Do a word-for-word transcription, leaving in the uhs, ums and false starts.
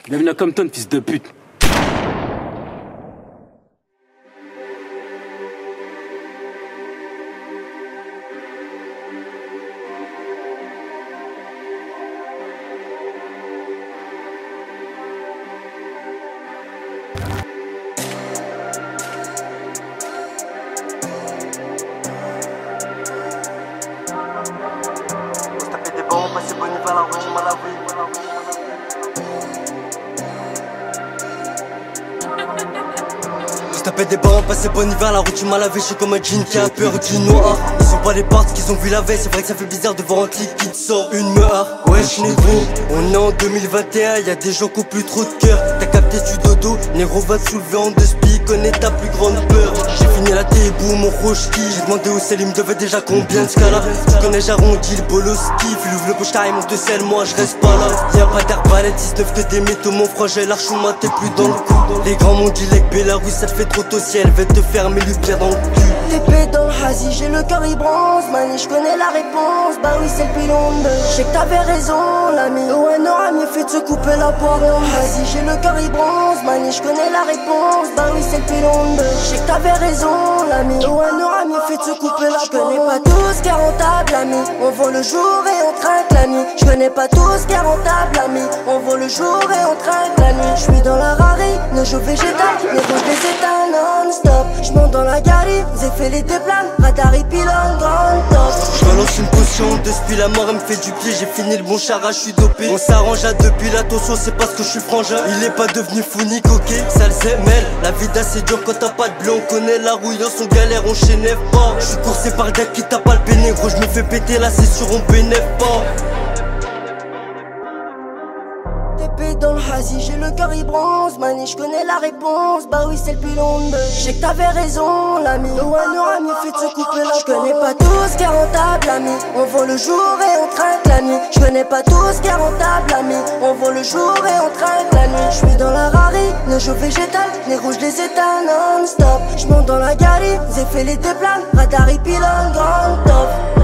Bienvenue à Compton, fils de pute. Bon, passer bonne nuit vers la rue, mal à vie. Je tapais des barres, passer bonne hiver, la route mal lavé, je suis comme un jean qui a peur du noir. Ils sont pas les parts qu'ils ont vu la veille, c'est vrai que ça fait bizarre de voir un clic qui te sort une meurt. Wesh négro, on est en deux mille vingt et un, y'a des gens qui ont plus trop de cœur. T'as capté du dodo, négro va te soulever en deux spi, connais ta plus grande peur. J'ai fini la tébou, mon rochki, j'ai demandé au sel, il me devait déjà combien de scala. Tu connais j'arrondis le boloski, il ouvre le poche carré, monte de sel, moi je reste pas là. Y'a pas d'arbalète, dix-neuf que des métaux, mon frère j'ai l'archouma, t'es plus dans le coup. Les grands m'ont dit les Bélarus, ça te fait trop tôt si elle veut te faire mes lumières dans le cul. L'épée dans le hasi, j'ai le cœur il bronze, mani, je connais la réponse, bah oui c'est le pilon de. Je sais que t'avais raison, l'ami, ouais n'aura mieux fait de se couper la poire. Vas-y, j'ai le cœur il bronze, mani, je connais la réponse, bah oui c'est le pilon de. Je sais que t'avais raison, l'ami, ouais n'aura mieux fait de se couper la poire. Je connais pas tout ce qui est rentable, l'ami, on voit le jour et on trinque la nuit. Je connais pas tout ce qui est rentable, l'ami, on voit le jour et on trinque la nuit. Je suis dans la rari, ne joue végétal, les rouges les éteins non-stop. Je monte dans la galerie, j'ai fait les déplanes, radar et pylône, grand top. Je balance une potion de spi, la mort elle me fait du pied, j'ai fini le bon chara, je suis dopé. On s'arrange à deux piles, attention c'est parce que je suis frangin. Il est pas devenu fou ni coquet, ça le sait, mêle. La vie d'assez dur quand t'as pas de blé, on connaît la rouillance, on galère, on chénève pas. Je suis coursé par le deck qui t'a pas le péné, gros, je me fais péter là, c'est sûr, on bénève pas. Épée dans le hasi, j'ai le cœur il bronze, mani, je connais la réponse, bah oui c'est le pilon de. Je sais que t'avais raison, l'ami, ouais n'aura mieux fait de se couper la. Je connais pas tout ce qui est rentable, l'ami, on voit le jour et on trinque la nuit. Je connais pas tout ce qui est rentable, l'ami, on voit le jour et on trinque la nuit. Je suis dans la rari, ne joue végétal, les rouges les éteins non-stop. Je monte dans la galerie, j'ai fait les déplanes, radar et pylône, grand top.